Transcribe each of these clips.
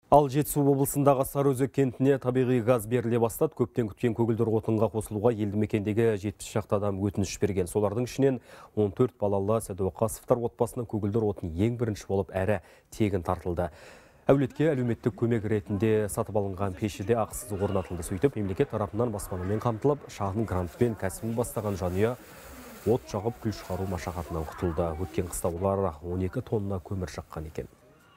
Ал Жетісу облысындағы Сарыөзек кентіне табиғи газ беріле бастады. Көптен күткен көгілдір отынға қосылуға елді мекендегі 70 шақты адам өтініш берген. Солардың ішінен 14 балалы Сәдуақасовтар отбасының көгілдір отын ең бірінші болып әрі тегін тартылды. Әулетке әлеуметтік көмек ретінде сатып алынған пеші де ақысыз орнатылды. Сөйтіп, мемлекет тарапынан баспанамен қамтылып, шағын грантпен кәсібін бастаған жанұя от жағып күл шығару машақатынан құтылды. Өткен қыста олар 12 тонна көмір жаққан екен.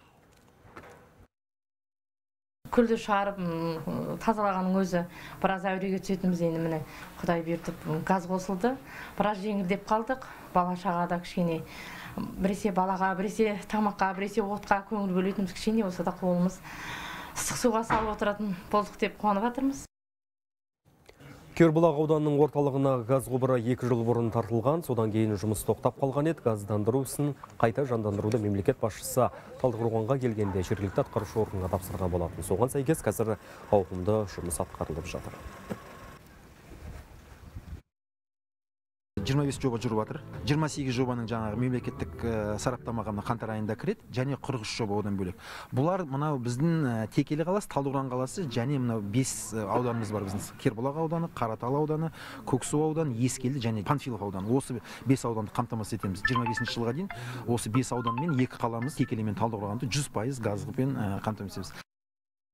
Күлді шығарып, тазалағаның өзі біраз әуреге түсетіміз. Енді міне Құдай бердіп газ қосылды. Біраз жеңілдеп қалдық. Бала шағада кішкене біресе балаға, біресе тамаққа, біресе отқа көңіл бөлетіміз. Кішкене болса да қолымыз ыстық суға салып отыратын болдық деп қуанып жатырмыз. Кербұлақ ауданының орталығына газ құбыры 2 жыл бұрын тартылған, содан кейін жұмыс тоқтап қалған еді. Газдандыру ісін қайта жандандыруды мемлекет басшысы Талдықорғанға келгенде жергілікті атқарушы органға тапсырған болатын. Соған сәйкес қазір ауқымды жұмыс атқарылып жатыр. 25 жоба жүріп жатыр. 28 жобаның жаңағы мемлекеттік сараптамаға қаңтар айында кіреді, және 43 жоба одан бөлек. Бұлар мынау біздің Текелі қаласы, Талдықорған қаласы және мынау 5 ауданымыз бар біздің. Кербұлақ ауданы, Қаратал ауданы, Көксу ауданы, Ескелді және Панфилов ауданы. Осы 5 ауданды қамтамасыз етеміз. 25 жылға дейін осы 5 аудан мен 2 қаламыз Текелі мен Талдықорғанды 100% газбен қамтамасыз етеміз.